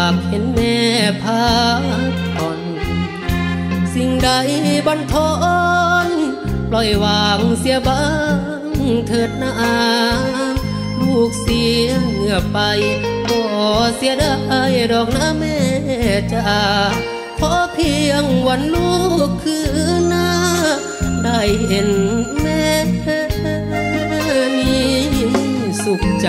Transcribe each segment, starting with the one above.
ากเห็นแม่พักผ่อนสิ่งใดบันทอนปล่อยวางเสียบ้างเถิดนาลูกเสียเหงื่อไปบ่เสียได้ดอกนะแม่จ๋าขอเพียงวันลูกคือหน้าได้เห็นแม่มีสุขใจ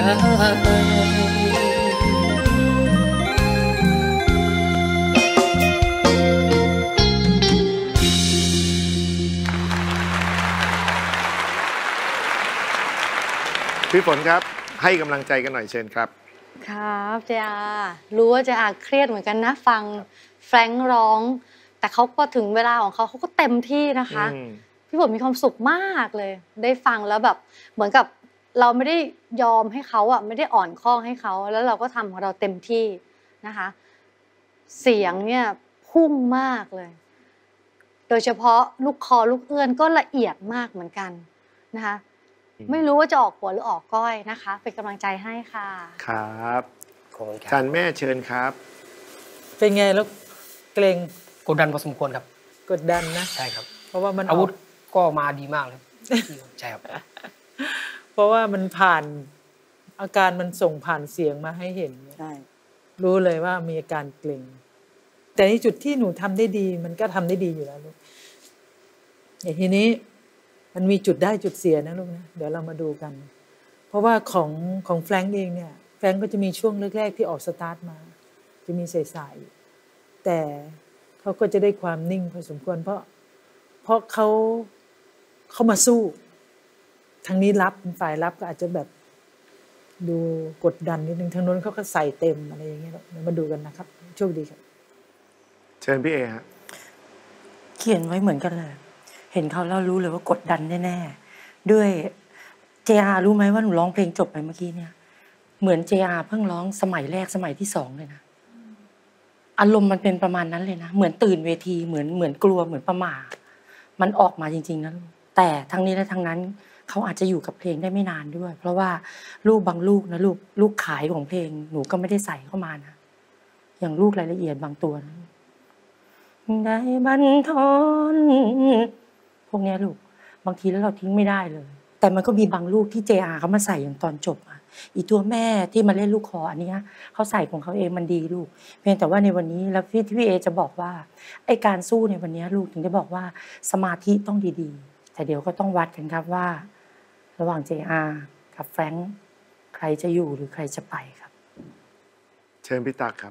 พี่ฝนครับให้กำลังใจกันหน่อยเชิญครับครับเจอารู้ว่าเจอาเครียดเหมือนกันนะฟังแฟรงค์ร้องแต่เขาก็ถึงเวลาของเขาก็เต็มที่นะคะพี่ฝนมีความสุขมากเลยได้ฟังแล้วแบบเหมือนกับเราไม่ได้ยอมให้เขาอ่ะไม่ได้อ่อนข้อให้เขาแล้วเราก็ทำของเราเต็มที่นะคะเสียงเนี่ยพุ่งมากเลยโดยเฉพาะลูกคอลูกเอื้อนก็ละเอียดมากเหมือนกันนะคะไม่รู้ว่าจะออกหัวหรือออกก้อยนะคะเป็นกำลังใจให้ค่ะครับขอบคุณครับท่านแม่เชิญครับเป็นไงแล้วเกรงกดดันพอสมควรครับกดดันนะใช่ครับเพราะว่ามันอาวุธก็มาดีมากเลยใช่ครับเพราะว่ามันผ่านอาการมันส่งผ่านเสียงมาให้เห็นใช่รู้เลยว่ามีอาการเกรงแต่ในจุดที่หนูทำได้ดีมันก็ทำได้ดีอยู่แล้วลูกอย่างทีนี้มันมีจุดได้จุดเสียนะลูกนะเดี๋ยวเรามาดูกันเพราะว่าของแฟรงค์เองเนี่ยแฟรงค์ก็จะมีช่วงแรกๆที่ออกสตาร์ทมาจะมีสายๆแต่เขาก็จะได้ความนิ่งพอสมควรเพราะเขามาสู้ทางนี้รับฝ่ายรับก็อาจจะแบบดูกดดันนิดนึงทางโน้นเขาก็ใส่เต็มอะไรอย่างเงี้ยเดี๋ยวมาดูกันนะครับโชคดีครับเชิญพี่เอฮะเขียนไว้เหมือนกันเลยเห็นเขาแล้วรู้เลยว่ากดดันแน่ๆด้วยเจอารู้ไหมว่าหนูร้องเพลงจบไปเมื่อกี้เนี่ยเหมือนเจอาเพิ่งร้องสมัยแรกสมัยที่2เลยนะอารมณ์มันเป็นประมาณนั้นเลยนะเหมือนตื่นเวทีเหมือนกลัวเหมือนประหม่ามันออกมาจริงๆนะแต่ทั้งนี้และทั้งนั้นเขาอาจจะอยู่กับเพลงได้ไม่นานด้วยเพราะว่าลูกบางลูกนะลูกขายของเพลงหนูก็ไม่ได้ใส่เข้ามานะอย่างลูกรายละเอียดบางตัวนะได้บันทอนพวกนี้ลูกบางทีแล้วเราทิ้งไม่ได้เลยแต่มันก็มีบางลูกที่ JR เขามาใส่อย่างตอนจบอ่ะอีตัวแม่ที่มาเล่นลูกคออันนี้เขาใส่ของเขาเองมันดีลูกเพียงแต่ว่าในวันนี้แล้วพี่เอจะบอกว่าไอ้การสู้ในวันนี้ลูกถึงได้บอกว่าสมาธิต้องดีๆแต่เดี๋ยวก็ต้องวัดกันครับว่าระหว่าง JR กับแฟรงค์ใครจะอยู่หรือใครจะไปครับเชิญพี่ตักครับ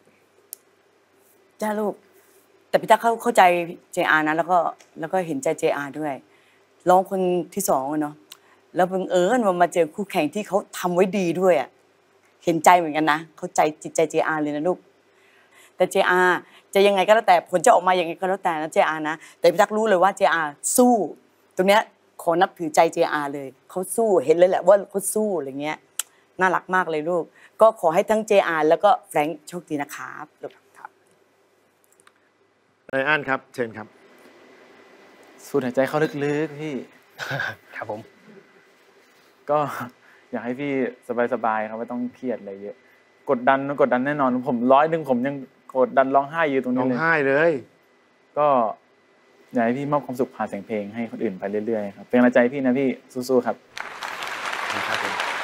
จ้าลูกแต่พี่ตั๊กเข้าใจ JR นะแล้วก็เห็นใจ JR ด้วยร้องคนที่2เนาะแล้วบังเอิญมาเจอคู่แข่งที่เขาทำไว้ดีด้วยอ่ะเห็นใจเหมือนกันนะเข้าใจจิตใจ JR เลยนะลูกแต่ JR จะยังไงก็แล้วแต่ผลจะออกมาอย่างไงก็แล้วแต่นะ JR นะแต่พี่ตั๊กรู้เลยว่า JR สู้ตรงเนี้ยขอนับถือใจ JR เลยเขาสู้เห็นเลยแหละว่าเขาสู้อะไรเงี้ยน่ารักมากเลยลูกก็ขอให้ทั้ง JR แล้วก็แฟรงค์โชคดีนะครับอันครับเชิญครับสูดหายใจเข้าลึกๆพี่ครับผมก็อยากให้พี่สบายๆครับไม่ต้องเครียดอะไรเยอะกดดันแน่นอนผม100ผมยังกดดันร้องไห้อยู่ตรงนี้เลยร้องไห้เลยก็อยากให้พี่มอบความสุขผ่านเสียงเพลงให้คนอื่นไปเรื่อยๆครับเป็นกำลังใจพี่นะพี่สู้ๆครับครับผม